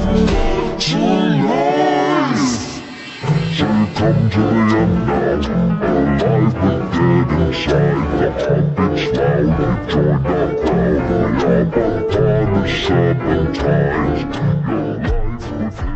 to life. So you come to the end now, alive but dead inside. The heartbeat's loud, you joined our crowd. We are but part of serpentines. Your life within